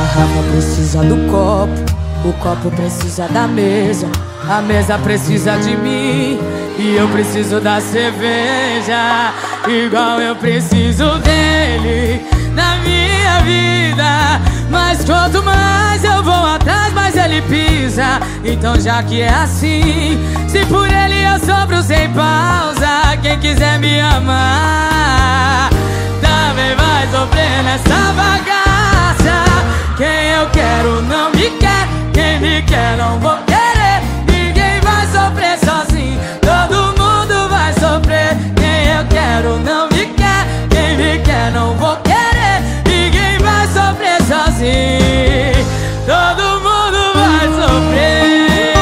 garrafa precisa do copo, o copo precisa da mesa, a mesa precisa de mim e eu preciso da cerveja, igual eu preciso dele na minha vida. Mas quanto mais eu vou atrás, mais ele pisa. Então já que é assim, se por ele eu sofro sem pausa, quem quiser me amar também vai sofrer nessa bagaça. Quem eu quero não me quer, quem me quer não vou querer. Ninguém vai sofrer sozinho, todo mundo vai sofrer. Quem eu quero não me quer, quem me quer não vou querer. Ninguém vai sofrer sozinho, todo mundo vai sofrer.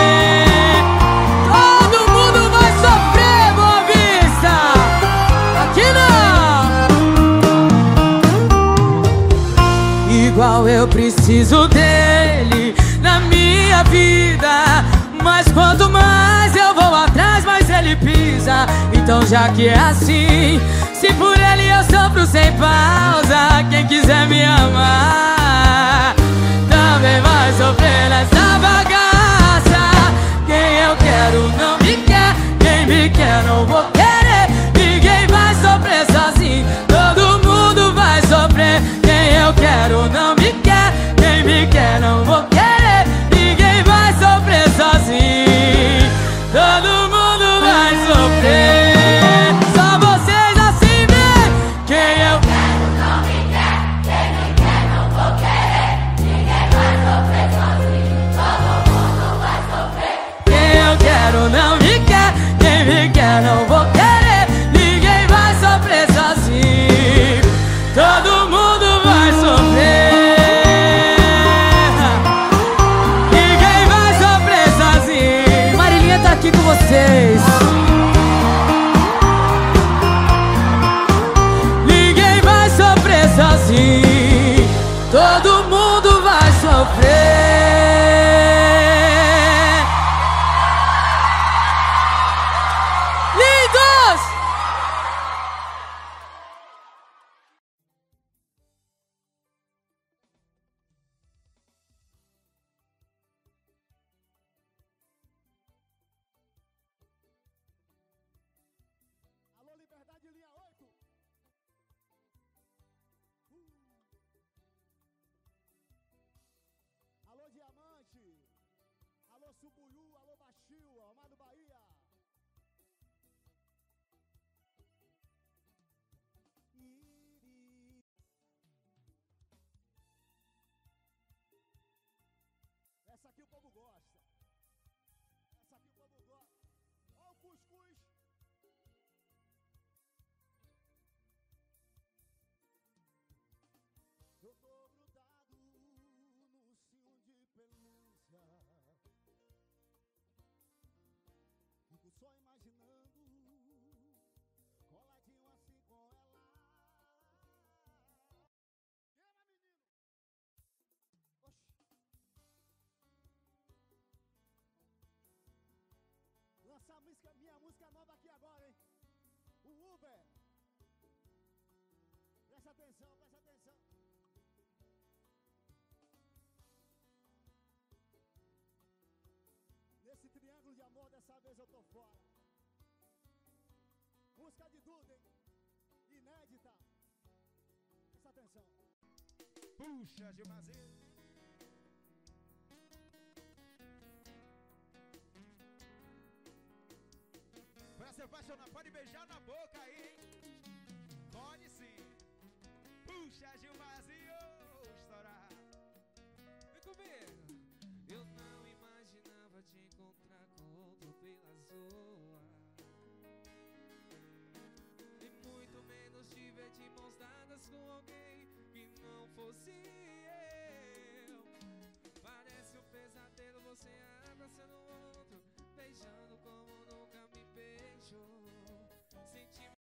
Todo mundo vai sofrer, Boa Vista. Aqui não. Igual eu preciso dele na minha vida. Mas quanto mais eu vou atrás, mais ele pisa. Então já que é assim, se por ele eu sofro sem pausa, quem quiser me amar também vai sofrer nessa bagaça. Quem eu quero não me quer, quem me quer não vou querer. Ninguém vai sofrer sozinho, todo mundo vai sofrer. Quem eu quero não me quer, quem me quer não vou querer. Ninguém vai sofrer sozinho, todo mundo vai sofrer. Só vocês assim, vem. Quem eu quero não me quer, quem me quer não vou querer. Ninguém vai sofrer sozinho, todo mundo vai sofrer. Quem eu quero não me quer, quem me quer não vou querer. Ninguém vai sofrer sozinho, todo mundo vai sofrer. Ninguém vai sofrer sozinho. Marilinha tá aqui com vocês. Ninguém vai sofrer sozinho, todo mundo vai sofrer. Lindos! Alô, Liberdade, linha 8. Alô, Diamante. Alô, Subuiú. Alô, Baixio. Amado Bahia. Essa aqui o povo gosta. Essa aqui o povo gosta. Ó o cuscuz. Eu tô grudado num cio de pelúcia. Fico só imaginando, coladinho assim com ela. Queima, menino! Oxi! Lançar a música, minha música nova aqui agora, hein? O Uber! Presta atenção, presta atenção. Nesse triângulo de amor, dessa vez eu tô fora. Música de Duda, hein? Inédita. Presta atenção. Puxa, Gilmazinho. Pra se apaixonar, pode beijar na boca aí, hein? Pode sim. Puxa, Gilmazinho, estourar. Vem comigo. Eu não imaginava te encontrar com outro pelas ruas, e muito menos te ver de mãos dadas com alguém